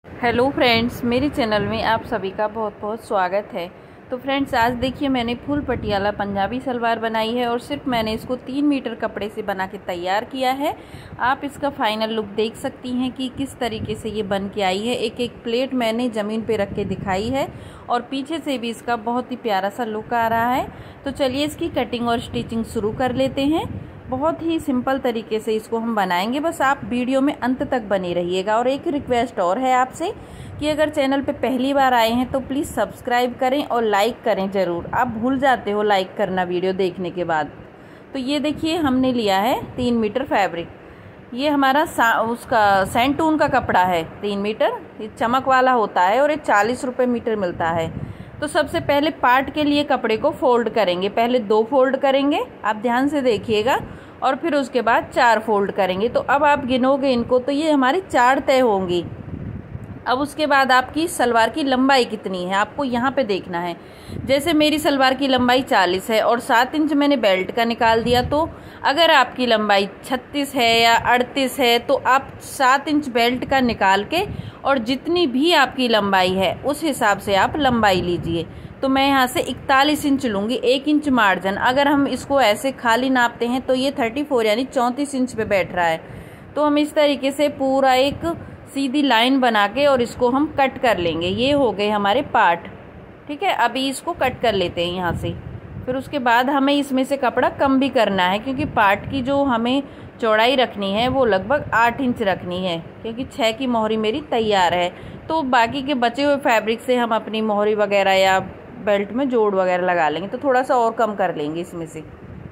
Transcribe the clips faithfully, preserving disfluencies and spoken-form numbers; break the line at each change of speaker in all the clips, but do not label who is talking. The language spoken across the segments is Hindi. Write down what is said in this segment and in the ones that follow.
हेलो फ्रेंड्स, मेरे चैनल में आप सभी का बहुत बहुत स्वागत है। तो फ्रेंड्स, आज देखिए मैंने फुल पटियाला पंजाबी सलवार बनाई है और सिर्फ मैंने इसको तीन मीटर कपड़े से बना के तैयार किया है। आप इसका फाइनल लुक देख सकती हैं कि किस तरीके से ये बन के आई है। एक एक प्लेट मैंने ज़मीन पे रख के दिखाई है और पीछे से भी इसका बहुत ही प्यारा सा लुक आ रहा है। तो चलिए इसकी कटिंग और स्टिचिंग शुरू कर लेते हैं। बहुत ही सिंपल तरीके से इसको हम बनाएंगे, बस आप वीडियो में अंत तक बने रहिएगा। और एक रिक्वेस्ट और है आपसे कि अगर चैनल पे पहली बार आए हैं तो प्लीज़ सब्सक्राइब करें और लाइक करें ज़रूर। आप भूल जाते हो लाइक करना वीडियो देखने के बाद। तो ये देखिए हमने लिया है तीन मीटर फैब्रिक। ये हमारा उसका सैंटून का कपड़ा है तीन मीटर। ये चमक वाला होता है और ये चालीस रुपये मीटर मिलता है। तो सबसे पहले पार्ट के लिए कपड़े को फोल्ड करेंगे। पहले दो फोल्ड करेंगे, आप ध्यान से देखिएगा, और फिर उसके बाद चार फोल्ड करेंगे। तो अब आप गिनोगे इनको तो ये हमारी चार तय होंगी। अब उसके बाद आपकी सलवार की लंबाई कितनी है आपको यहाँ पे देखना है। जैसे मेरी सलवार की लंबाई चालीस है और सात इंच मैंने बेल्ट का निकाल दिया, तो अगर आपकी लंबाई छत्तीस है या अड़तीस है तो आप सात इंच बेल्ट का निकाल के और जितनी भी आपकी लंबाई है उस हिसाब से आप लंबाई लीजिए। तो मैं यहाँ से इकतालीस इंच लूँगी, एक इंच मार्जिन। अगर हम इसको ऐसे खाली नापते हैं तो ये चौंतीस यानी चौंतीस इंच पे बैठ रहा है। तो हम इस तरीके से पूरा एक सीधी लाइन बना के और इसको हम कट कर लेंगे। ये हो गए हमारे पार्ट, ठीक है। अभी इसको कट कर लेते हैं यहाँ से। फिर उसके बाद हमें इसमें से कपड़ा कम भी करना है, क्योंकि पार्ट की जो हमें चौड़ाई रखनी है वो लगभग आठ इंच रखनी है, क्योंकि छः की मोहरी मेरी तैयार है। तो बाकी के बचे हुए फैब्रिक से हम अपनी मोहरी वगैरह या बेल्ट में जोड़ वगैरह लगा लेंगे, तो थोड़ा सा और कम कर लेंगे इसमें से।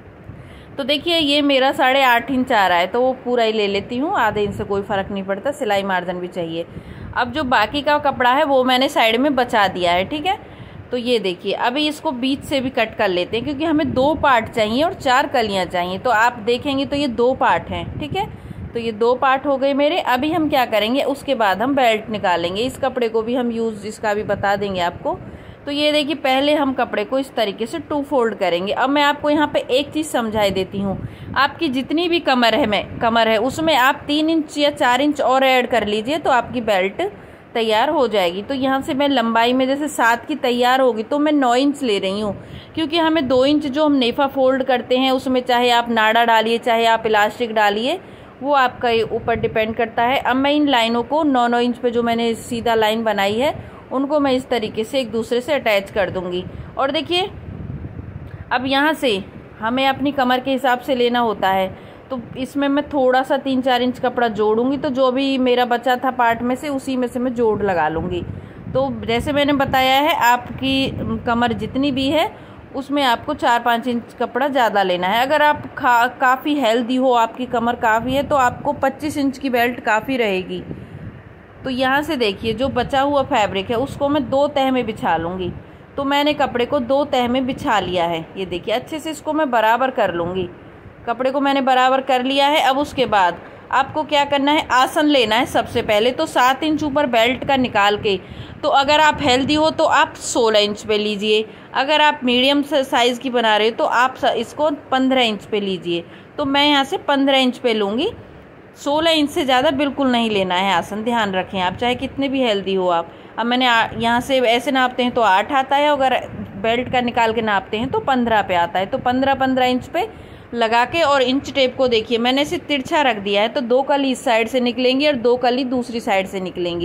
तो देखिए ये मेरा साढ़े आठ इंच आ रहा है, तो वो पूरा ही ले लेती हूँ, आधे इंच से कोई फ़र्क नहीं पड़ता, सिलाई मार्जिन भी चाहिए। अब जो बाकी का कपड़ा है वो मैंने साइड में बचा दिया है, ठीक है। तो ये देखिए अभी इसको बीच से भी कट कर लेते हैं, क्योंकि हमें दो पार्ट चाहिए और चार कलियाँ चाहिए। तो आप देखेंगे तो ये दो पार्ट हैं, ठीक है। तो ये दो पार्ट हो गए मेरे। अभी हम क्या करेंगे, उसके बाद हम बेल्ट निकालेंगे। इस कपड़े को भी हम यूज़ इसका भी बता देंगे आपको। तो ये देखिए पहले हम कपड़े को इस तरीके से टू फोल्ड करेंगे। अब मैं आपको यहाँ पे एक चीज़ समझाई देती हूँ। आपकी जितनी भी कमर है मैं कमर है उसमें आप तीन इंच या चार इंच और ऐड कर लीजिए, तो आपकी बेल्ट तैयार हो जाएगी। तो यहाँ से मैं लंबाई में जैसे सात की तैयार होगी तो मैं नौ इंच ले रही हूँ, क्योंकि हमें दो इंच जो हम नेफा फोल्ड करते हैं उसमें चाहे आप नाड़ा डालिए चाहे आप इलास्टिक डालिए, वो आपका ऊपर डिपेंड करता है। अब मैं इन लाइनों को नौ नौ इंच पे जो मैंने सीधा लाइन बनाई है उनको मैं इस तरीके से एक दूसरे से अटैच कर दूंगी। और देखिए अब यहाँ से हमें अपनी कमर के हिसाब से लेना होता है, तो इसमें मैं थोड़ा सा तीन चार इंच कपड़ा जोड़ूंगी, तो जो भी मेरा बचा था पार्ट में से उसी में से मैं जोड़ लगा लूँगी। तो जैसे मैंने बताया है आपकी कमर जितनी भी है उसमें आपको चार पाँच इंच कपड़ा ज़्यादा लेना है। अगर आप खा काफ़ी हेल्दी हो, आपकी कमर काफ़ी है, तो आपको पच्चीस इंच की बेल्ट काफ़ी रहेगी। तो यहाँ से देखिए जो बचा हुआ फैब्रिक है उसको मैं दो तह में बिछा लूँगी। तो मैंने कपड़े को दो तह में बिछा लिया है। ये देखिए अच्छे से इसको मैं बराबर कर लूँगी। कपड़े को मैंने बराबर कर लिया है। अब उसके बाद आपको क्या करना है, आसन लेना है सबसे पहले। तो सात इंच ऊपर बेल्ट का निकाल के, तो अगर आप हेल्दी हो तो आप सोलह इंच पे लीजिए, अगर आप मीडियम साइज़ की बना रहे हो तो आप इसको पंद्रह इंच पे लीजिए। तो मैं यहाँ से पंद्रह इंच पे लूँगी, सोलह इंच से ज़्यादा बिल्कुल नहीं लेना है आसन, ध्यान रखें आप चाहे कितने भी हेल्दी हो आप। अब मैंने यहाँ से ऐसे नापते हैं तो आठ आता है, अगर बेल्ट का निकाल के नापते हैं तो पंद्रह पे आता है। तो पंद्रह पंद्रह इंच पे लगा के, और इंच टेप को देखिए मैंने इसे तिरछा रख दिया है, तो दो कली इस साइड से निकलेंगी और दो कली दूसरी साइड से निकलेंगी।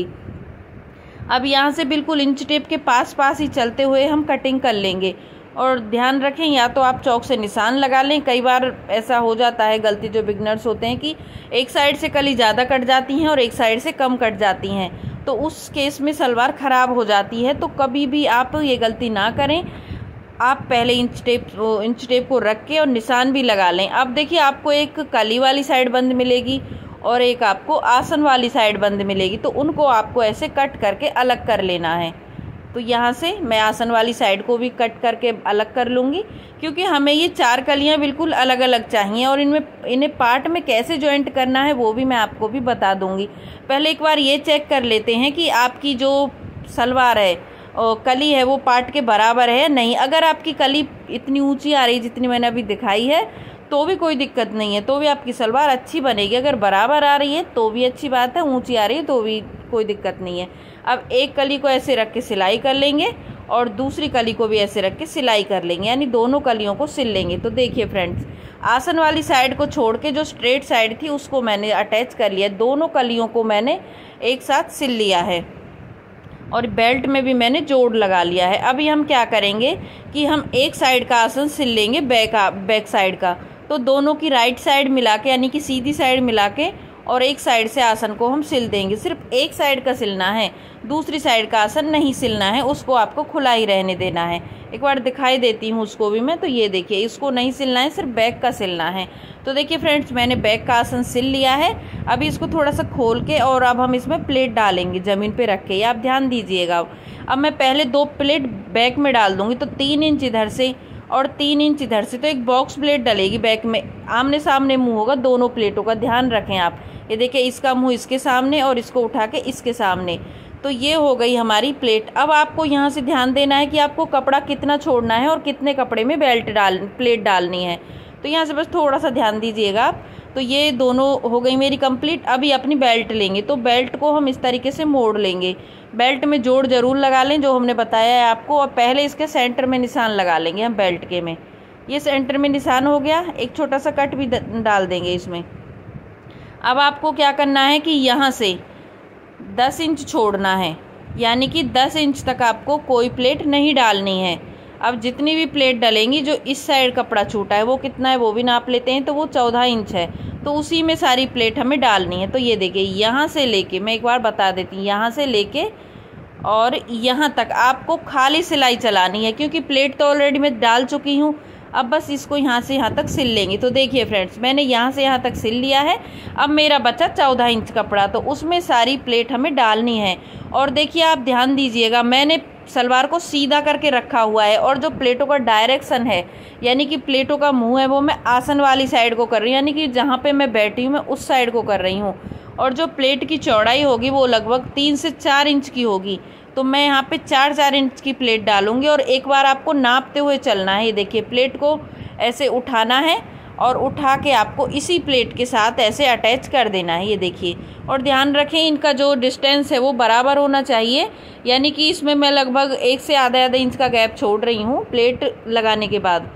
अब यहाँ से बिल्कुल इंच टेप के पास पास ही चलते हुए हम कटिंग कर लेंगे। और ध्यान रखें या तो आप चौक से निशान लगा लें। कई बार ऐसा हो जाता है गलती जो बिगनर्स होते हैं कि एक साइड से कली ज़्यादा कट जाती हैं और एक साइड से कम कट जाती हैं, तो उस केस में सलवार ख़राब हो जाती है। तो कभी भी आप ये गलती ना करें। आप पहले इंच टेप इंच टेप को रख के और निशान भी लगा लें। अब देखिए आपको एक कली वाली साइड बंद मिलेगी और एक आपको आसन वाली साइड बंद मिलेगी, तो उनको आपको ऐसे कट करके अलग कर लेना है। तो यहाँ से मैं आसन वाली साइड को भी कट करके अलग कर लूँगी, क्योंकि हमें ये चार कलियाँ बिल्कुल अलग अलग चाहिए और इनमें इन्हें पार्ट में कैसे जॉइंट करना है वो भी मैं आपको भी बता दूँगी। पहले एक बार ये चेक कर लेते हैं कि आपकी जो सलवार है और कली है वो पार्ट के बराबर है या नहीं। अगर आपकी कली इतनी ऊंची आ रही है जितनी मैंने अभी दिखाई है तो भी कोई दिक्कत नहीं है, तो भी आपकी सलवार अच्छी बनेगी। अगर बराबर आ रही है तो भी अच्छी बात है, ऊंची आ रही है तो भी कोई दिक्कत नहीं है। अब एक कली को ऐसे रख के सिलाई कर लेंगे और दूसरी कली को भी ऐसे रख के सिलाई कर लेंगे, यानी दोनों कलियों को सिल लेंगे। तो देखिए फ्रेंड्स, आसन वाली साइड को छोड़ के जो स्ट्रेट साइड थी उसको मैंने अटैच कर लिया, दोनों कलियों को मैंने एक साथ सिल लिया है और बेल्ट में भी मैंने जोड़ लगा लिया है। अभी हम क्या करेंगे कि हम एक साइड का आसन सिल लेंगे, बैक बैक साइड का। तो दोनों की राइट साइड मिला के, यानी कि सीधी साइड मिला के और एक साइड से आसन को हम सिल देंगे। सिर्फ एक साइड का सिलना है, दूसरी साइड का आसन नहीं सिलना है, उसको आपको खुला ही रहने देना है। एक बार दिखाई देती हूँ उसको भी मैं। तो ये देखिए, इसको नहीं सिलना है, सिर्फ बैक का सिलना है। तो देखिए फ्रेंड्स, मैंने बैक का आसन सिल लिया है। अभी इसको थोड़ा सा खोल के और अब हम इसमें प्लेट डालेंगे ज़मीन पे रख के, ये आप ध्यान दीजिएगा। अब मैं पहले दो प्लेट बैक में डाल दूँगी, तो तीन इंच इधर से और तीन इंच इधर से, तो एक बॉक्स प्लेट डलेगी बैक में। आमने सामने मुंह होगा दोनों प्लेटों का, ध्यान रखें आप। ये देखिए, इसका मुंह इसके सामने और इसको उठा के इसके सामने। तो ये हो गई हमारी प्लेट। अब आपको यहाँ से ध्यान देना है कि आपको कपड़ा कितना छोड़ना है और कितने कपड़े में बेल्ट डाल प्लेट डालनी है। तो यहाँ से बस थोड़ा सा ध्यान दीजिएगा आप। तो ये दोनों हो गई मेरी कंप्लीट। अभी अपनी बेल्ट लेंगे, तो बेल्ट को हम इस तरीके से मोड़ लेंगे। बेल्ट में जोड़ जरूर लगा लें, जो हमने बताया है आपको। और पहले इसके सेंटर में निशान लगा लेंगे हम बेल्ट के में। ये सेंटर में निशान हो गया, एक छोटा सा कट भी डाल देंगे इसमें। अब आपको क्या करना है कि यहाँ से दस इंच छोड़ना है, यानी कि दस इंच तक आपको कोई प्लेट नहीं डालनी है। अब जितनी भी प्लेट डलेंगी, जो इस साइड कपड़ा छूटा है वो कितना है वो भी नाप लेते हैं, तो वो चौदह इंच है। तो उसी में सारी प्लेट हमें डालनी है। तो ये देखिए, यहाँ से लेके, मैं एक बार बता देती हूँ, यहाँ से लेके और यहाँ तक आपको खाली सिलाई चलानी है, क्योंकि प्लेट तो ऑलरेडी मैं डाल चुकी हूँ। अब बस इसको यहाँ से यहाँ तक सिल लेंगे। तो देखिए फ्रेंड्स, मैंने यहाँ से यहाँ तक सिल लिया है। अब मेरा बचा चौदह इंच कपड़ा, तो उसमें सारी प्लेट हमें डालनी है। और देखिए, आप ध्यान दीजिएगा, मैंने सलवार को सीधा करके रखा हुआ है और जो प्लेटों का डायरेक्शन है, यानी कि प्लेटों का मुंह है, वो मैं आसन वाली साइड को कर रही हूँ, यानी कि जहाँ पे मैं बैठी हूँ मैं उस साइड को कर रही हूँ। और जो प्लेट की चौड़ाई होगी वो लगभग तीन से चार इंच की होगी। तो मैं यहाँ पे चार चार इंच की प्लेट डालूंगी और एक बार आपको नापते हुए चलना है। ये देखिए, प्लेट को ऐसे उठाना है और उठा के आपको इसी प्लेट के साथ ऐसे अटैच कर देना है। ये देखिए, और ध्यान रखें इनका जो डिस्टेंस है वो बराबर होना चाहिए, यानी कि इसमें मैं लगभग एक से आधा आधा इंच का गैप छोड़ रही हूँ प्लेट लगाने के बाद।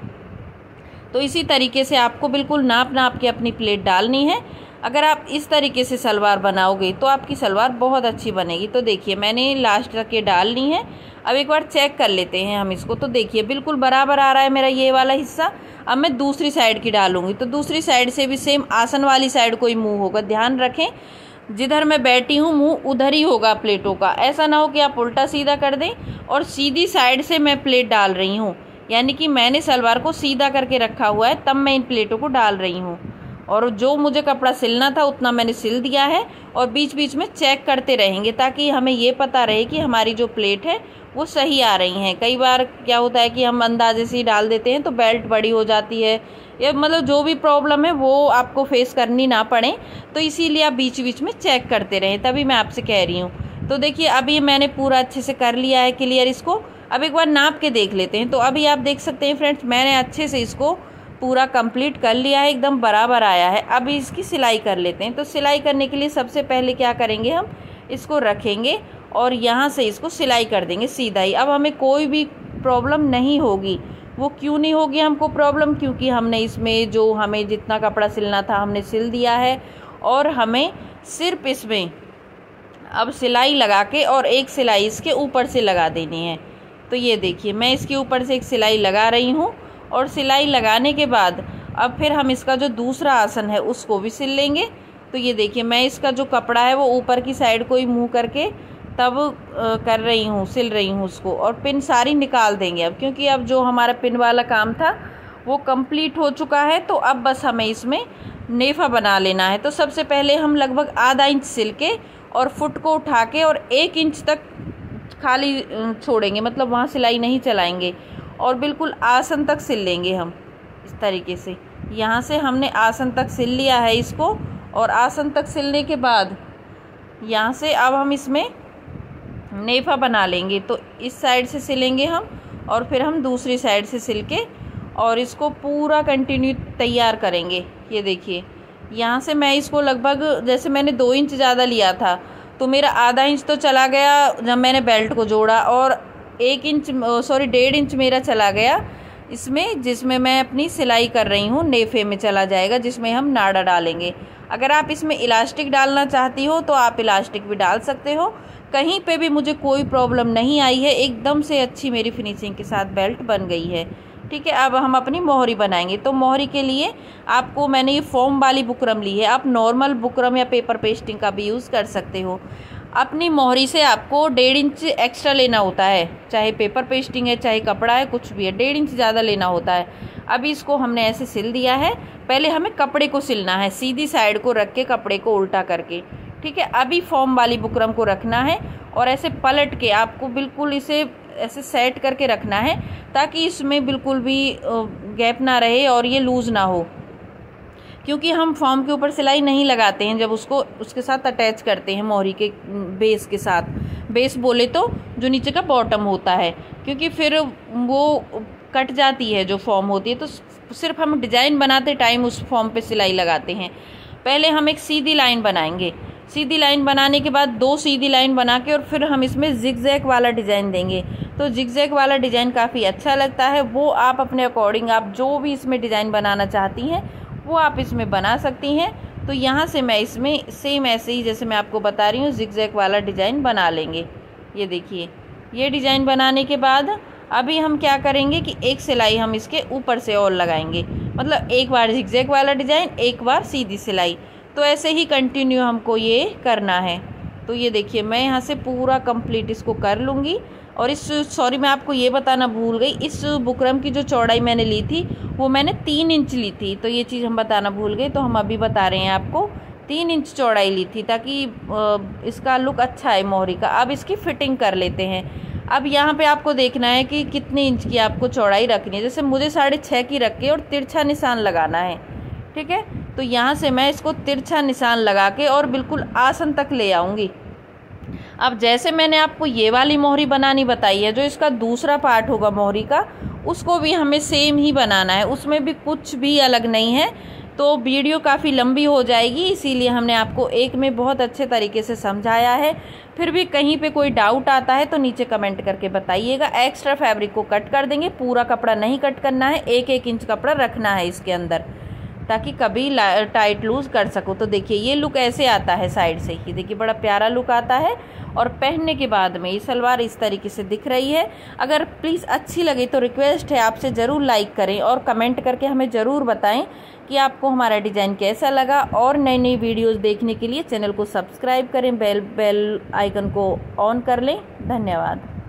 तो इसी तरीके से आपको बिल्कुल नाप नाप के अपनी प्लेट डालनी है। अगर आप इस तरीके से सलवार बनाओगे तो आपकी सलवार बहुत अच्छी बनेगी। तो देखिए, मैंने लास्ट तक ये डाल ली है। अब एक बार चेक कर लेते हैं हम इसको। तो देखिए, बिल्कुल बराबर आ रहा है मेरा ये वाला हिस्सा। अब मैं दूसरी साइड की डालूंगी, तो दूसरी साइड से भी सेम आसन वाली साइड को ही मुंह होगा। ध्यान रखें, जिधर मैं बैठी हूँ मुंह उधर ही होगा प्लेटों का। ऐसा ना हो कि आप उल्टा सीधा कर दें। और सीधी साइड से मैं प्लेट डाल रही हूँ, यानी कि मैंने सलवार को सीधा करके रखा हुआ है, तब मैं इन प्लेटों को डाल रही हूँ। और जो मुझे कपड़ा सिलना था उतना मैंने सिल दिया है। और बीच बीच में चेक करते रहेंगे, ताकि हमें ये पता रहे कि हमारी जो प्लेट है वो सही आ रही हैं। कई बार क्या होता है कि हम अंदाजे से ही डाल देते हैं, तो बेल्ट बड़ी हो जाती है, या मतलब जो भी प्रॉब्लम है वो आपको फेस करनी ना पड़े। तो इसीलिए आप बीच बीच में चेक करते रहें, तभी मैं आपसे कह रही हूँ। तो देखिए, अभी मैंने पूरा अच्छे से कर लिया है क्लियर इसको। अब एक बार नाप के देख लेते हैं। तो अभी आप देख सकते हैं फ्रेंड्स, मैंने अच्छे से इसको पूरा कंप्लीट कर लिया है, एकदम बराबर आया है। अब इसकी सिलाई कर लेते हैं। तो सिलाई करने के लिए सबसे पहले क्या करेंगे, हम इसको रखेंगे और यहाँ से इसको सिलाई कर देंगे सीधा ही। अब हमें कोई भी प्रॉब्लम नहीं होगी। वो क्यों नहीं होगी हमको प्रॉब्लम, क्योंकि हमने इसमें जो हमें जितना कपड़ा सिलना था हमने सिल दिया है। और हमें सिर्फ इसमें अब सिलाई लगा के और एक सिलाई इसके ऊपर से लगा देनी है। तो ये देखिए, मैं इसके ऊपर से एक सिलाई लगा रही हूँ। और सिलाई लगाने के बाद अब फिर हम इसका जो दूसरा आसन है उसको भी सिल लेंगे। तो ये देखिए, मैं इसका जो कपड़ा है वो ऊपर की साइड को ही मुँह करके तब आ, कर रही हूँ, सिल रही हूँ उसको। और पिन सारी निकाल देंगे अब, क्योंकि अब जो हमारा पिन वाला काम था वो कंप्लीट हो चुका है। तो अब बस हमें इसमें नेफा बना लेना है। तो सबसे पहले हम लगभग आधा इंच सिल के और फुट को उठा के और एक इंच तक खाली छोड़ेंगे, मतलब वहाँ सिलाई नहीं चलाएंगे। और बिल्कुल आसन तक सिल लेंगे हम इस तरीके से। यहाँ से हमने आसन तक सिल लिया है इसको। और आसन तक सिलने के बाद यहाँ से अब हम इसमें नेफा बना लेंगे। तो इस साइड से सिलेंगे हम और फिर हम दूसरी साइड से सिल के और इसको पूरा कंटिन्यू तैयार करेंगे। ये देखिए, यहाँ से मैं इसको लगभग, जैसे मैंने दो इंच ज़्यादा लिया था, तो मेरा आधा इंच तो चला गया जब मैंने बेल्ट को जोड़ा, और एक इंच सॉरी डेढ़ इंच मेरा चला गया इसमें, जिसमें मैं अपनी सिलाई कर रही हूँ नेफे में चला जाएगा, जिसमें हम नाड़ा डालेंगे। अगर आप इसमें इलास्टिक डालना चाहती हो तो आप इलास्टिक भी डाल सकते हो। कहीं पे भी मुझे कोई प्रॉब्लम नहीं आई है, एकदम से अच्छी मेरी फिनिशिंग के साथ बेल्ट बन गई है। ठीक है, अब हम अपनी मोहरी बनाएंगे। तो मोहरी के लिए आपको मैंने ये फोम वाली बुकरम ली है, आप नॉर्मल बुकरम या पेपर पेस्टिंग का भी यूज़ कर सकते हो। अपनी मोहरी से आपको डेढ़ इंच एक्स्ट्रा लेना होता है, चाहे पेपर पेस्टिंग है चाहे कपड़ा है कुछ भी है, डेढ़ इंच ज़्यादा लेना होता है। अभी इसको हमने ऐसे सिल दिया है। पहले हमें कपड़े को सिलना है, सीधी साइड को रख के कपड़े को उल्टा करके। ठीक है, अभी फॉर्म वाली बुकरम को रखना है और ऐसे पलट के आपको बिल्कुल इसे ऐसे सेट करके रखना है, ताकि इसमें बिल्कुल भी गैप ना रहे और ये लूज़ ना हो, क्योंकि हम फॉर्म के ऊपर सिलाई नहीं लगाते हैं जब उसको उसके साथ अटैच करते हैं मोहरी के बेस के साथ। बेस बोले तो जो नीचे का बॉटम होता है, क्योंकि फिर वो कट जाती है जो फॉर्म होती है। तो सिर्फ हम डिज़ाइन बनाते टाइम उस फॉर्म पे सिलाई लगाते हैं। पहले हम एक सीधी लाइन बनाएंगे, सीधी लाइन बनाने के बाद दो सीधी लाइन बना के और फिर हम इसमें जिगजैग वाला डिज़ाइन देंगे। तो जिगजैग वाला डिज़ाइन काफ़ी अच्छा लगता है, वो आप अपने अकॉर्डिंग आप जो भी इसमें डिज़ाइन बनाना चाहती हैं वो आप इसमें बना सकती हैं। तो यहाँ से मैं इसमें सेम ऐसे ही जैसे मैं आपको बता रही हूँ जिगजैग वाला डिज़ाइन बना लेंगे। ये देखिए, ये डिज़ाइन बनाने के बाद अभी हम क्या करेंगे कि एक सिलाई हम इसके ऊपर से और लगाएंगे, मतलब एक बार जिगजैग वाला डिज़ाइन एक बार सीधी सिलाई। तो ऐसे ही कंटिन्यू हमको ये करना है। तो ये देखिए, मैं यहाँ से पूरा कंप्लीट इसको कर लूँगी। और इस सॉरी मैं आपको ये बताना भूल गई, इस बुकरम की जो चौड़ाई मैंने ली थी वो मैंने तीन इंच ली थी। तो ये चीज़ हम बताना भूल गए, तो हम अभी बता रहे हैं आपको, तीन इंच चौड़ाई ली थी ताकि इसका लुक अच्छा है मोहरी का। अब इसकी फिटिंग कर लेते हैं। अब यहाँ पे आपको देखना है कि कितने इंच की आपको चौड़ाई रखनी है। जैसे मुझे साढ़े छः की रख के और तिरछा निशान लगाना है। ठीक है, तो यहाँ से मैं इसको तिरछा निशान लगा के और बिल्कुल आसन तक ले आऊँगी। अब जैसे मैंने आपको ये वाली मोहरी बनानी बताई है, जो इसका दूसरा पार्ट होगा मोहरी का, उसको भी हमें सेम ही बनाना है, उसमें भी कुछ भी अलग नहीं है। तो वीडियो काफ़ी लंबी हो जाएगी, इसीलिए हमने आपको एक में बहुत अच्छे तरीके से समझाया है। फिर भी कहीं पे कोई डाउट आता है तो नीचे कमेंट करके बताइएगा। एक्स्ट्रा फैब्रिक को कट कर देंगे, पूरा कपड़ा नहीं कट करना है, एक एक इंच कपड़ा रखना है इसके अंदर, ताकि कभी टाइट लूज़ कर सको। तो देखिए, ये लुक ऐसे आता है साइड से ही, देखिए बड़ा प्यारा लुक आता है। और पहनने के बाद में ये सलवार इस तरीके से दिख रही है। अगर प्लीज़ अच्छी लगे तो रिक्वेस्ट है आपसे ज़रूर लाइक करें और कमेंट करके हमें ज़रूर बताएं कि आपको हमारा डिज़ाइन कैसा लगा। और नई नई वीडियोस देखने के लिए चैनल को सब्सक्राइब करें, बेल बेल आइकन को ऑन कर लें। धन्यवाद।